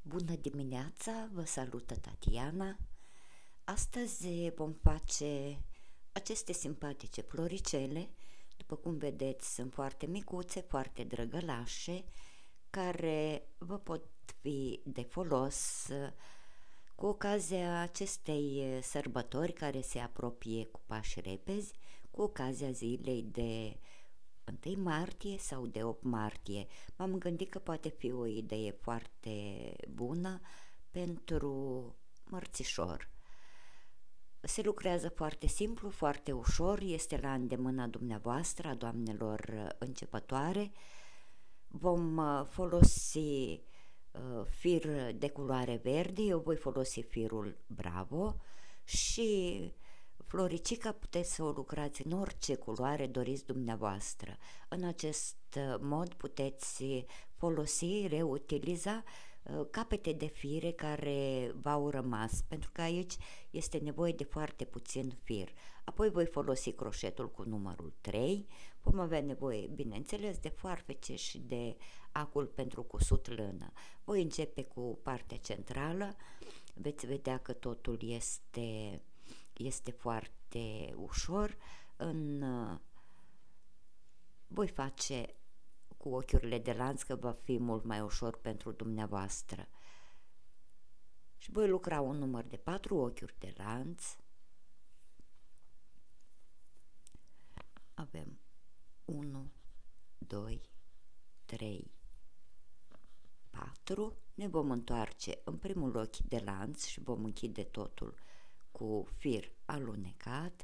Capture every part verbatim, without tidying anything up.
Bună dimineața, vă salută Tatiana. Astăzi vom face aceste simpatice floricele. După cum vedeți, sunt foarte micuțe, foarte drăgălașe, care vă pot fi de folos cu ocazia acestei sărbători care se apropie cu pași repezi, cu ocazia zilei de întâi martie sau de opt martie. M-am gândit că poate fi o idee foarte bună pentru mărțișor. Se lucrează foarte simplu, foarte ușor, este la îndemâna dumneavoastră, a doamnelor începătoare. Vom folosi fir de culoare verde, eu voi folosi firul Bravo și floricica puteți să o lucrați în orice culoare doriți dumneavoastră. În acest mod puteți folosi, reutiliza capete de fire care v-au rămas, pentru că aici este nevoie de foarte puțin fir. Apoi voi folosi croșetul cu numărul trei, vom avea nevoie, bineînțeles, de foarfece și de acul pentru cusut lână. Voi începe cu partea centrală, veți vedea că totul este, este foarte ușor. În, voi face cu ochiurile de lanț, că va fi mult mai ușor pentru dumneavoastră. Și voi lucra un număr de patru ochiuri de lanț. Avem unu, doi, trei, patru. Ne vom întoarce în primul ochi de lanț și vom închide totul cu fir alunecat.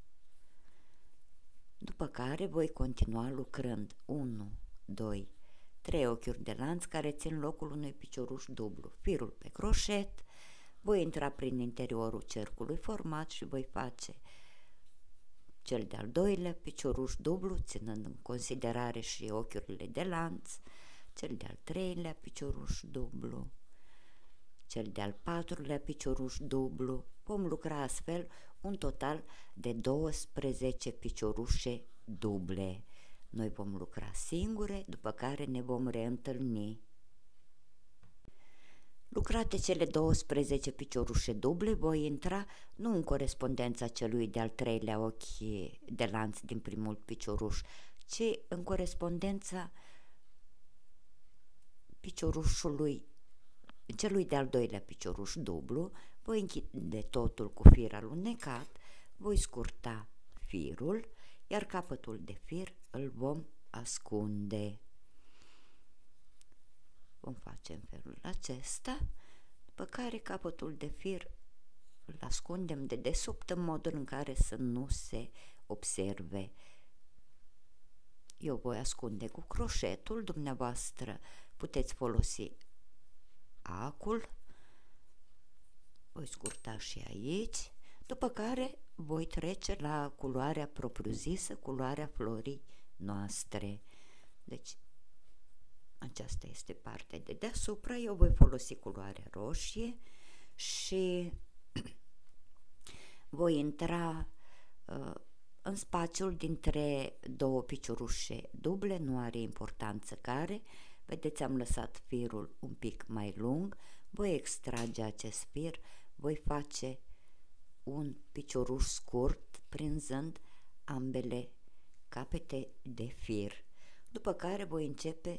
După care voi continua lucrând unu, doi, trei ochiuri de lanț care țin locul unui picioruș dublu. Firul pe croșet, voi intra prin interiorul cercului format și voi face cel de-al doilea picioruș dublu, ținând în considerare și ochiurile de lanț, cel de-al treilea picioruș dublu, cel de-al patrulea picioruș dublu. Vom lucra astfel un total de douăsprezece piciorușe duble. Noi vom lucra singure, după care ne vom reîntâlni. Lucrate cele douăsprezece piciorușe duble, voi intra nu în corespondența celui de-al treilea ochi de lanț din primul picioruș, ci în corespondența piciorușului, celui de-al doilea picioruș dublu. Voi închide totul cu fir alunecat, voi scurta firul, iar capătul de fir îl vom ascunde. Vom face în felul acesta, după care capătul de fir îl ascundem de desubt în modul în care să nu se observe. Eu voi ascunde cu croșetul, dumneavoastră puteți folosi acul, voi scurta și aici, după care voi trece la culoarea propriu-zisă, culoarea florii noastre. Deci aceasta este partea de deasupra, eu voi folosi culoarea roșie și voi intra uh, în spațiul dintre două piciorușe duble, nu are importanță care. Vedeți, am lăsat firul un pic mai lung, voi extrage acest fir, voi face un picioruș scurt prinzând ambele capete de fir, după care voi începe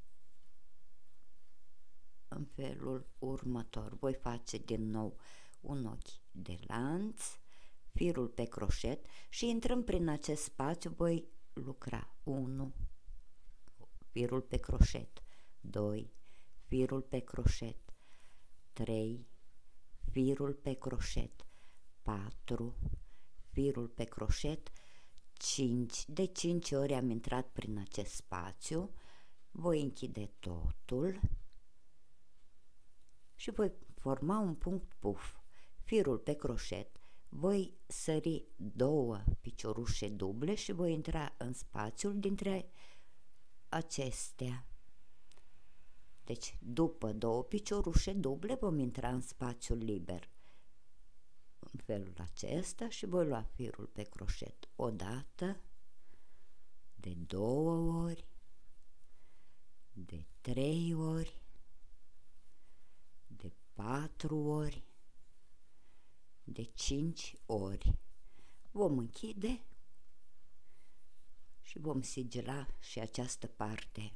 în felul următor. Voi face din nou un ochi de lanț, firul pe croșet și intrăm prin acest spațiu, voi lucra unu, firul pe croșet, doi, firul pe croșet, trei, firul pe croșet, patru, firul pe croșet, cinci. De cinci ori am intrat prin acest spațiu, voi închide totul și voi forma un punct puf. Firul pe croșet, voi sări două piciorușe duble și voi intra în spațiul dintre acestea. Deci, după două piciorușe duble, vom intra în spațiul liber în felul acesta și voi lua firul pe croșet o dată, de două ori, de trei ori, patru ori, de cinci ori. Vom închide și vom sigila și această parte.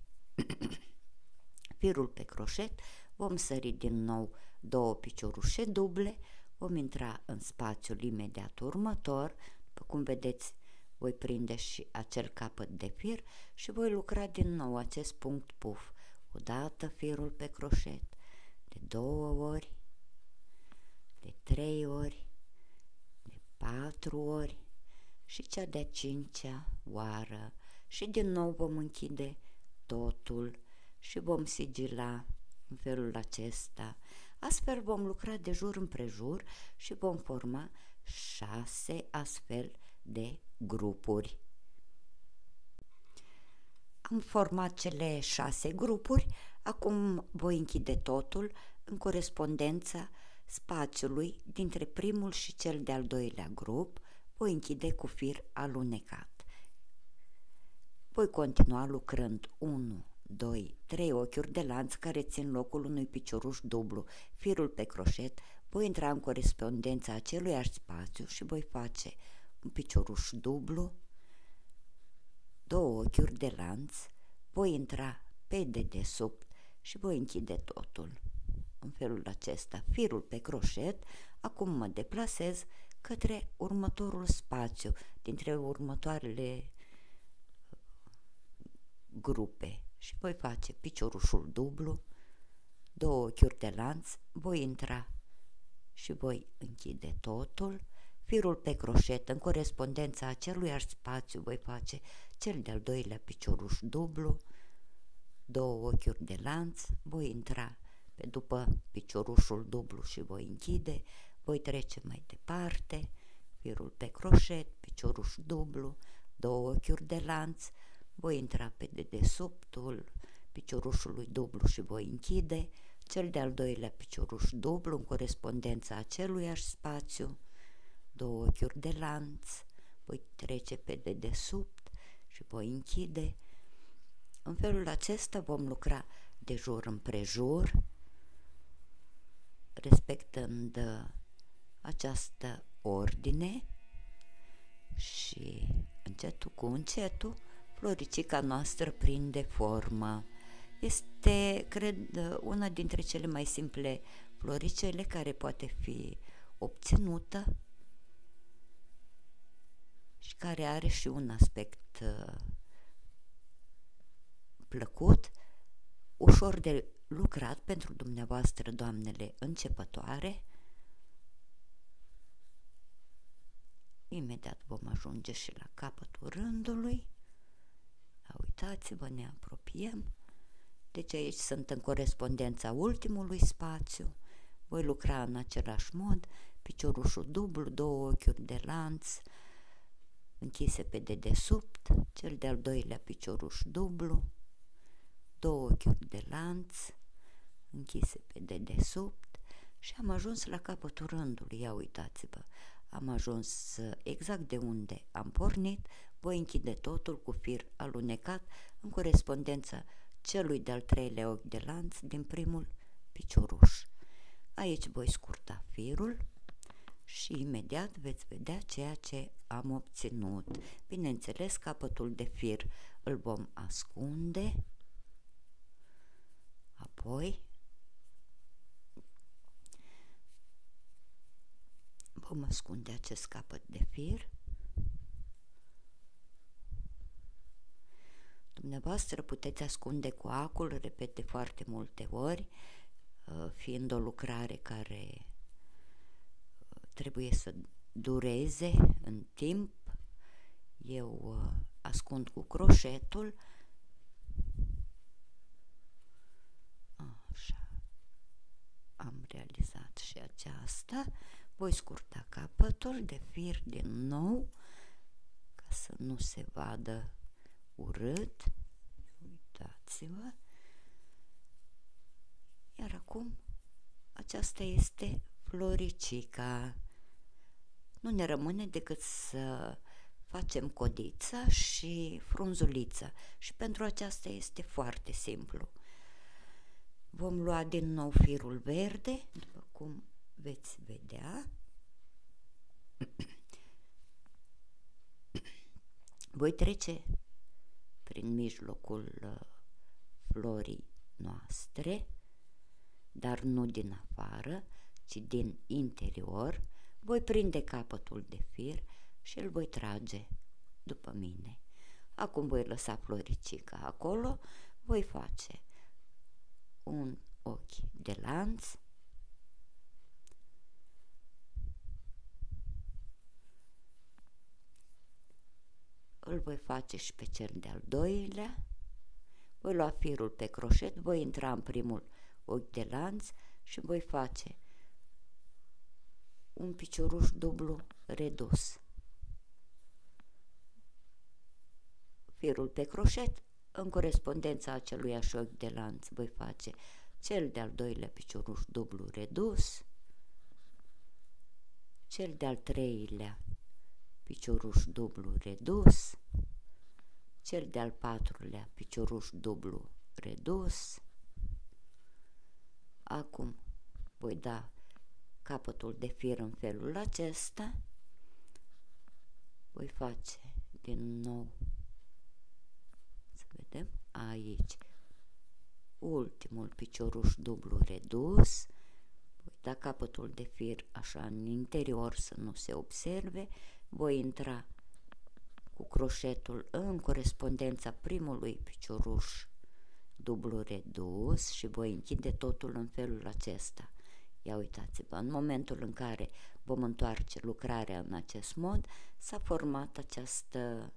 Firul pe croșet, vom sări din nou două piciorușe duble, vom intra în spațiul imediat următor, după cum vedeți, voi prinde și acel capăt de fir și voi lucra din nou acest punct puf. Odată firul pe croșet, de două ori, de trei ori, de patru ori și cea de-a cincea oară și din nou vom închide totul și vom sigila în felul acesta. Astfel vom lucra de jur împrejur și vom forma șase astfel de grupuri. Am format cele șase grupuri, acum voi închide totul în corespondența spațiului dintre primul și cel de-al doilea grup, voi închide cu fir alunecat. Voi continua lucrând unu, doi, trei ochiuri de lanț care țin locul unui picioruș dublu, firul pe croșet, voi intra în corespondența aceluiași spațiu și voi face un picioruș dublu, două ochiuri de lanț, voi intra pe dedesubt și voi închide totul. În felul acesta, firul pe croșet, acum mă deplasez către următorul spațiu dintre următoarele grupe și voi face piciorușul dublu, două ochiuri de lanț, voi intra și voi închide totul. Firul pe croșet, în corespondența aceluiași spațiu, voi face cel de-al doilea picioruș dublu, două ochiuri de lanț, voi intra pe după piciorușul dublu și voi închide, voi trece mai departe, firul pe croșet, picioruș dublu, două ochiuri de lanț, voi intra pe dedesubtul piciorușului dublu și voi închide, cel de-al doilea picioruș dublu în corespondența aceluiași spațiu, două ochiuri de lanț, voi trece pe dedesubt și voi închide. În felul acesta vom lucra de jur împrejur, respectând această ordine și încetul cu încetul floricica noastră prinde formă. Este, cred, una dintre cele mai simple floricele care poate fi obținută și care are și un aspect uh, plăcut, ușor de lucrat pentru dumneavoastră, doamnele începătoare. Imediat vom ajunge și la capătul rândului. Da, uitați-vă, ne apropiem. Deci aici sunt în corespondența ultimului spațiu. Voi lucra în același mod, piciorușul dublu, două ochiuri de lanț, închise pe dedesubt, cel de-al doilea picioruș dublu, două ochiuri de lanț, închise pe dedesubt și am ajuns la capătul rândului. Ia uitați-vă, am ajuns exact de unde am pornit, voi închide totul cu fir alunecat în corespondența celui de-al treilea ochi de lanț din primul picioruș. Aici voi scurta firul și imediat veți vedea ceea ce am obținut. Bineînțeles, capătul de fir îl vom ascunde, apoi vom ascunde acest capăt de fir. Dumneavoastră puteți ascunde coacul, repet de foarte multe ori, fiind o lucrare care trebuie să dureze în timp. Eu ascund cu croșetul. Așa. Am realizat și aceasta. Voi scurta capătul de fir din nou ca să nu se vadă urât. Uitați-vă. Iar acum aceasta este floricica. Nu ne rămâne decât să facem codița și frunzulița și pentru aceasta este foarte simplu. vom lua din nou firul verde, după cum veți vedea. Voi trece prin mijlocul florii noastre, dar nu din afară, ci din interior. Voi prinde capătul de fir și îl voi trage după mine. Acum voi lăsa floricica acolo, voi face un ochi de lanț, îl voi face și pe cel de-al doilea, voi lua firul pe croșet, voi intra în primul ochi de lanț și voi face un picioruș dublu redus. Firul pe croșet, în corespondența aceluiași ochi de lanț, voi face cel de-al doilea picioruș dublu redus, cel de-al treilea picioruș dublu redus, cel de-al patrulea picioruș dublu redus. Acum voi da capătul de fir în felul acesta, voi face din nou, să vedem, aici ultimul picioruș dublu redus, voi da capătul de fir așa în interior să nu se observe, voi intra cu croșetul în corespondența primului picioruș dublu redus și voi închide totul în felul acesta. Ia uitați-vă, în momentul în care vom întoarce lucrarea în acest mod, s-a format această,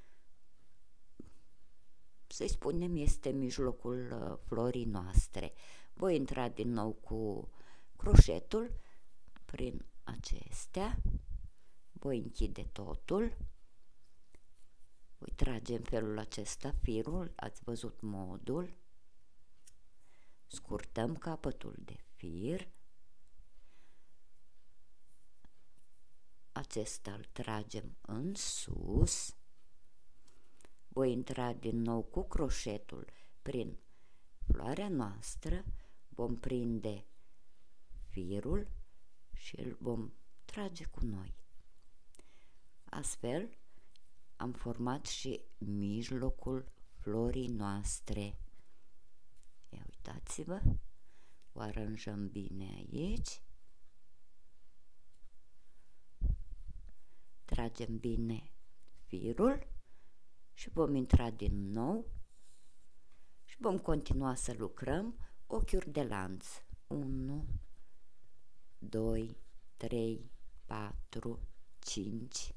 să-i spunem, este mijlocul florii noastre. Voi intra din nou cu croșetul prin acestea, voi închide totul, voi trage în felul acesta firul, ați văzut modul, scurtăm capătul de fir, acesta îl tragem în sus, voi intra din nou cu croșetul prin floarea noastră, vom prinde firul și îl vom trage cu noi. Astfel am format și mijlocul florii noastre. Ia uitați-vă, o aranjăm bine aici, tragem bine firul și vom intra din nou și vom continua să lucrăm ochiuri de lanț. unu, doi, trei, patru, cinci,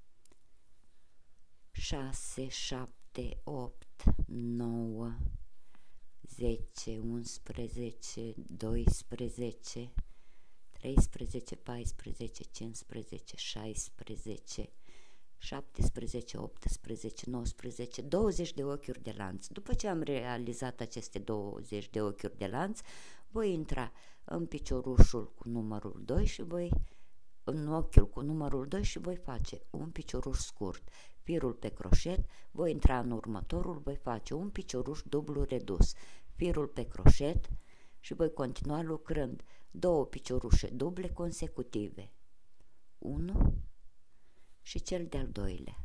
șase, șapte, opt, nouă, zece, unsprezece, doisprezece, treisprezece, paisprezece, cincisprezece, șaisprezece, șaptesprezece, optsprezece, nouăsprezece, douăzeci de ochiuri de lanț. După ce am realizat aceste douăzeci de ochiuri de lanț, voi intra în piciorușul cu numărul doi și voi, în ochiul cu numărul doi și voi face un picioruș scurt. Firul pe croșet, voi intra în următorul, voi face un picioruș dublu redus. Firul pe croșet și voi continua lucrând două piciorușe duble consecutive. unu și cel de-al doilea.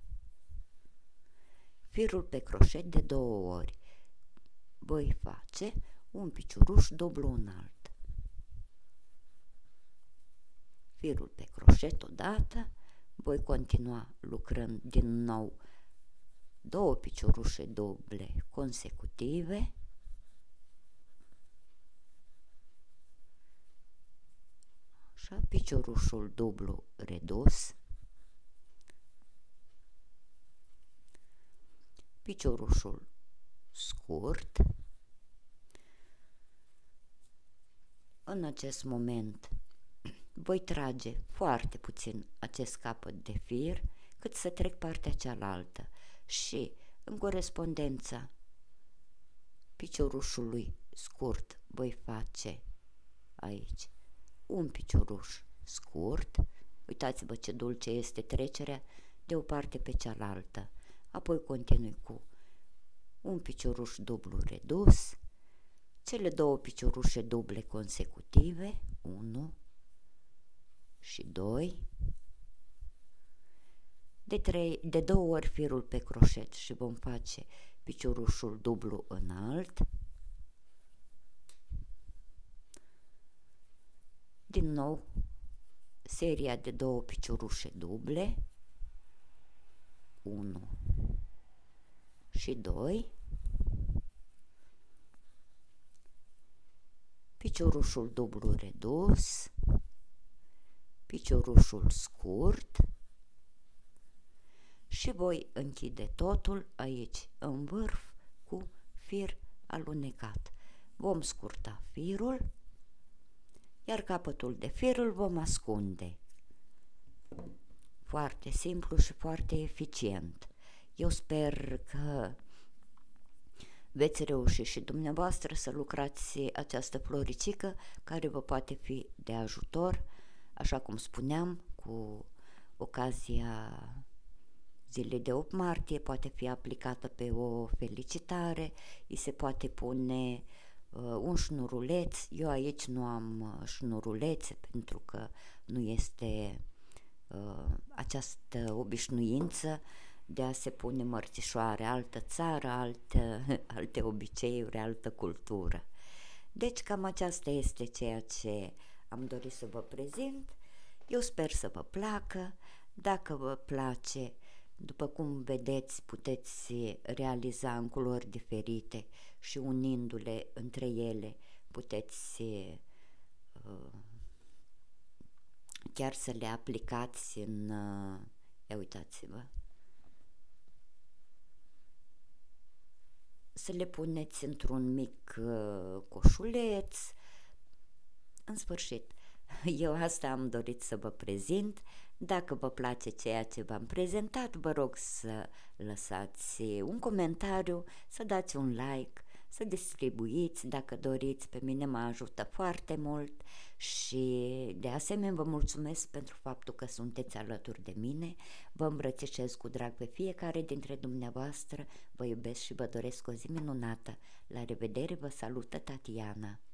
Firul pe croșet de două ori. Voi face un picioruș dublu înalt. Firul pe croșet odată, voi continua lucrând din nou două piciorușe duble consecutive. Așa, piciorușul dublu redus, piciorușul scurt. În acest moment voi trage foarte puțin acest capăt de fir cât să trec partea cealaltă și în corespondența piciorușului scurt voi face aici un picioruș scurt. Uitați-vă ce dulce este trecerea de o parte pe cealaltă. Apoi continui cu un picioruș dublu redus, cele două piciorușe duble consecutive, unu și doi, de, trei, de două ori firul pe croșet și vom face piciorușul dublu înalt, din nou seria de două piciorușe duble, unu și doi, piciorușul dublu redus, piciorușul scurt și voi închide totul aici în vârf cu fir alunecat. Vom scurta firul, iar capătul de fir îl vom ascunde. Foarte simplu și foarte eficient. Eu sper că veți reuși și dumneavoastră să lucrați această floricică care vă poate fi de ajutor, așa cum spuneam, cu ocazia zilei de opt martie, poate fi aplicată pe o felicitare, îi se poate pune uh, un șnuruleț. Eu aici nu am uh, șnurulețe pentru că nu este uh, această obișnuință de a se pune mărțișoare, altă țară, altă, alte obiceiuri, altă cultură. Deci cam aceasta este ceea ce am dorit să vă prezint. Eu sper să vă placă. Dacă vă place, după cum vedeți, puteți realiza în culori diferite și unindu-le între ele puteți uh, chiar să le aplicați în... Uh, ia uitați-vă, să le puneți într-un mic uh, coșuleț. În sfârșit, eu asta am dorit să vă prezint. Dacă vă place ceea ce v-am prezentat, vă rog să lăsați un comentariu, să dați un like, să distribuiți dacă doriți, pe mine mă ajută foarte mult și de asemenea vă mulțumesc pentru faptul că sunteți alături de mine. Vă îmbrățișez cu drag pe fiecare dintre dumneavoastră, vă iubesc și vă doresc o zi minunată. La revedere, vă salută Tatiana.